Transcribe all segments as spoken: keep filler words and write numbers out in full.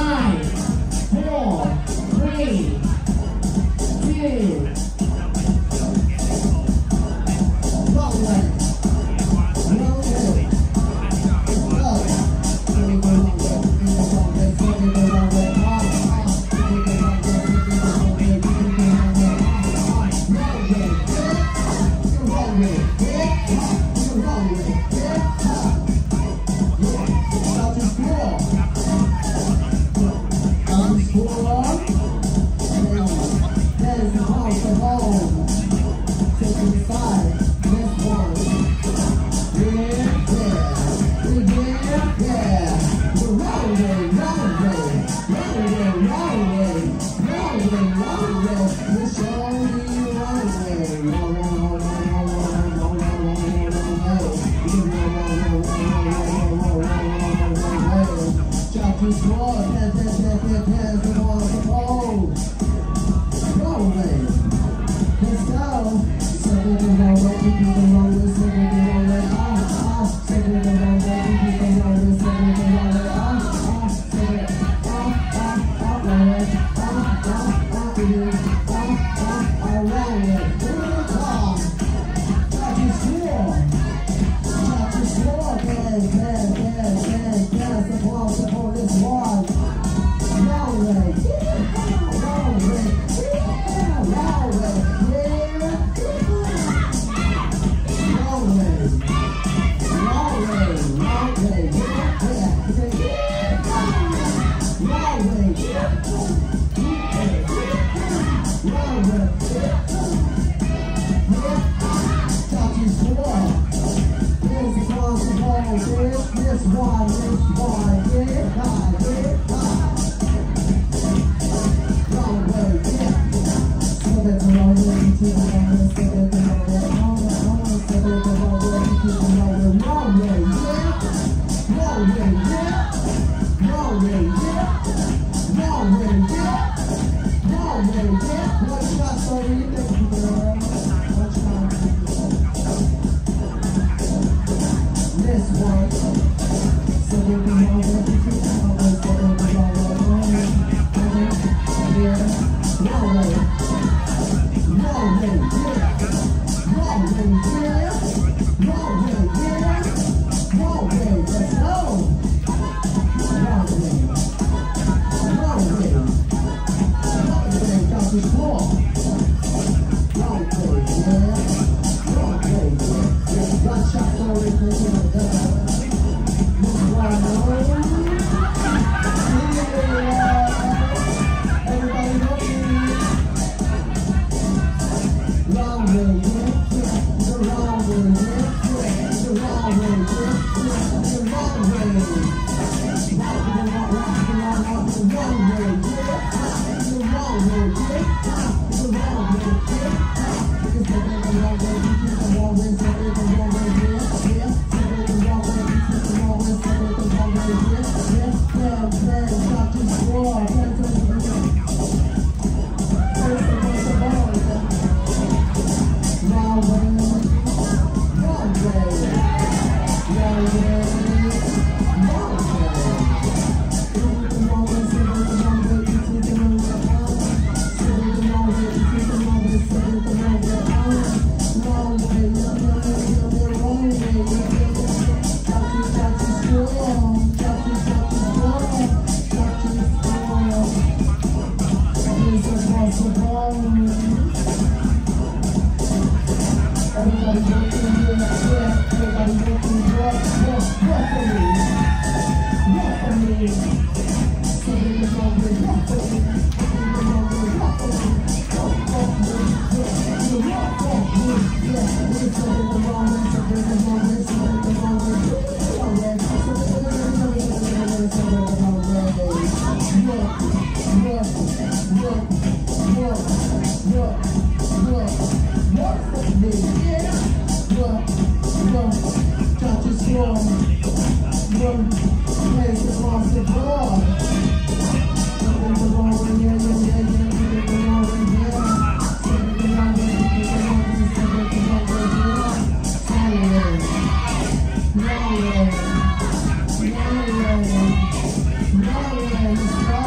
Five, four, three, two, long way. Now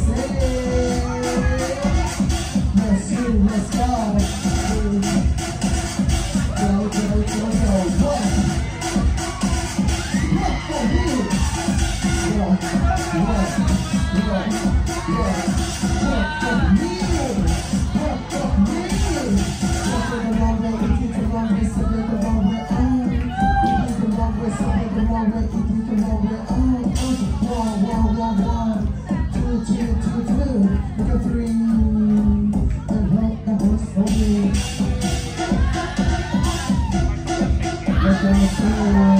Let's do, let's go. Go, go, go, go. What? What for you? Yeah, yeah, yeah, yeah. What for me? What for me? Walk the wrong way, if you the wrong way, so the wrong way. Oh, if you the wrong way, so the wrong way, if you the wrong way. Oh, one, one, one, one. Two, two, two, two. Look at three. And hope that was for me. Let's go, let's go.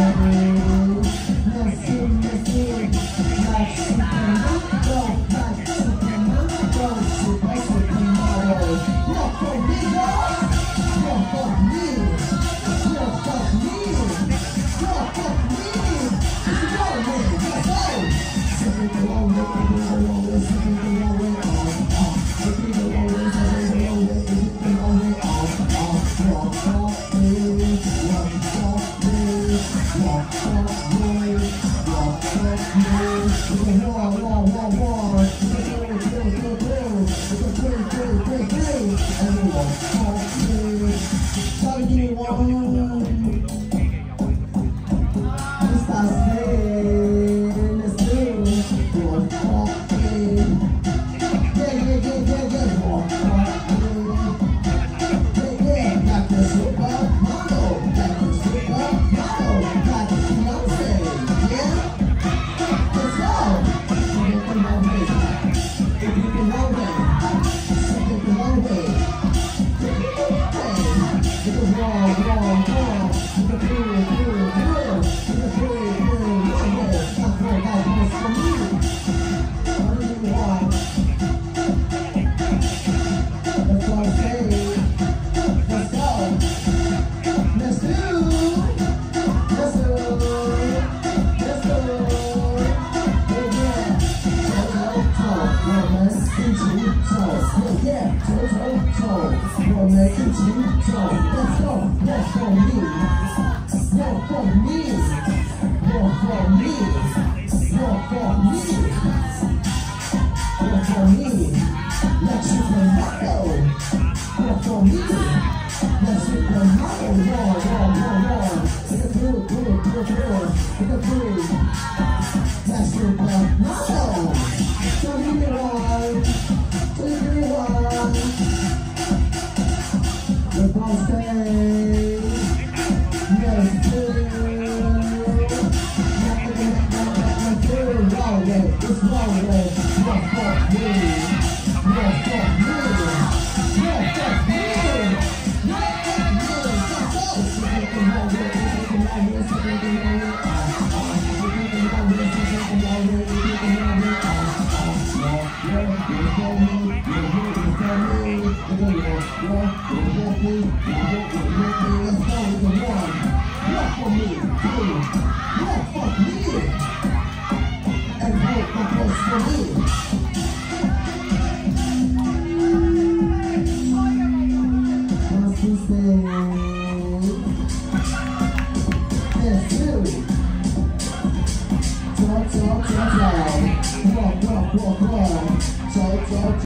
Let's see, let's see. Like Superman, go, like Superman, go, super, supermodel. Walk for me, girl. Walk for me. Walk for me. Walk for me. It's the wrong way, let's go. Something the wrong way, something the wrong way, something the wrong way, oh, oh. Something the wrong way, something the wrong way, something the wrong way, oh, oh. Walk for me, walk for me, walk for me, walk for me. It's a war, war, war, war. It's a three, three, three, three. It's a three, three, three, three. And you walk for me. Tell me you want. It's that thing. Let's do it. Walk for me. Yeah, yeah, yeah, yeah, yeah. Walk for me. Yeah, yeah. Like the supermodel. Like the supermodel. Like the Beyonce. Yeah? Let's go. Take it the long way. Take it the long way. Take it the long way. Take it the long way. Take it wrong, wrong, wrong. Take it through, through, through. Take it through, through, one way. That's what that was for me. What do you want? That's what I say. Let's go. Let's do. Let's do. Let's do. Yeah, yeah. Toe, toe, toe. We're making two toes. Yeah, yeah. Toe, toe, toe. We're making two toes. Let's go. Walk for me. Walk for me. Walk for me. Walk for me. Walk for me. Let's shoot the model. Walk for me. Let's shoot the model. Roar, roar, roar, roar. Take it through, through, through, through. Take it through. Let's shoot the model. Tell me one. Tell me one. The boss day. Let's do. Wrong way, it's wrong way. Walk for me. Walk for me. Walk for me. Walk for me. Let's go. Take the wrong way, take the wrong way, take the wrong way. Take the wrong way, take the wrong way, take the wrong way. Walk, walk, walk for me. Walk, walk for me. Walk, walk, walk for me. Walk, walk, walk for me. Let's go with the one. Walk for me. Two. Walk for me. And hope that was for me.